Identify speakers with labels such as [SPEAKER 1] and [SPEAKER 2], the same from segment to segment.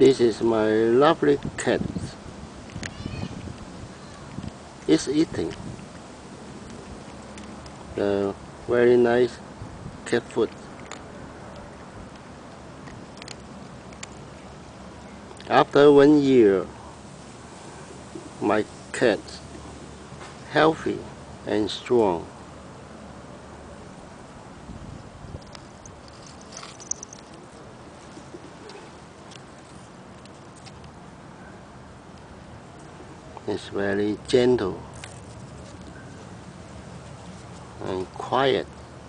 [SPEAKER 1] This is my lovely cat. It's eating the very nice cat food. After 1 year, my cat healthy and strong. It's very gentle and quiet.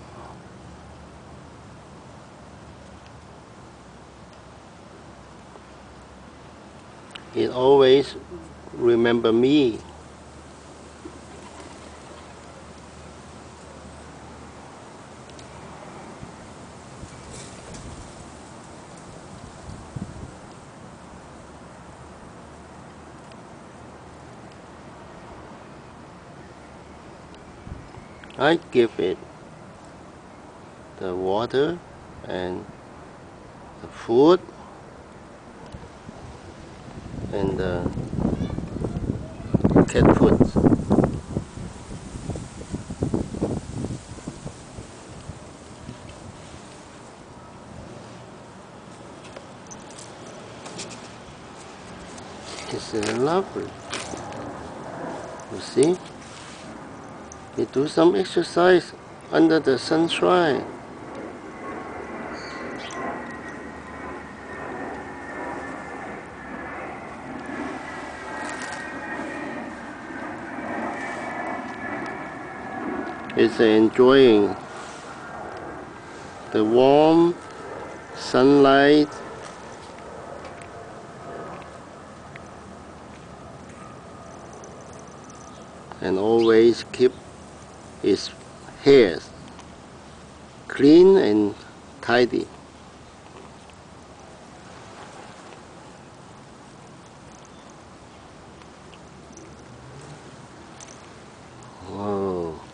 [SPEAKER 1] It always remember me. I give it the water and the food and the cat food. It's lovely. You see? We do some exercise under the sunshine. It's enjoying the warm sunlight and always keep its hair clean and tidy. Whoa.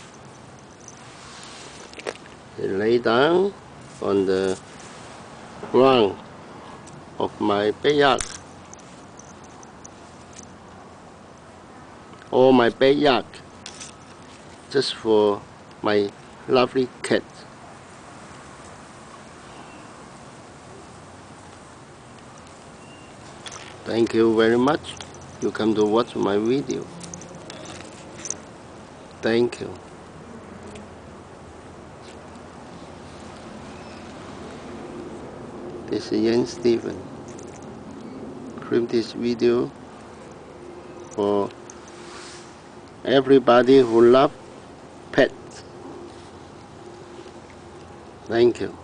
[SPEAKER 1] It lay down on the ground of my backyard or my backyard just for my lovely cat. Thank you very much. You come to watch my video. Thank you. This is Jens Steven. Film this video for everybody who loves pets. Thank you.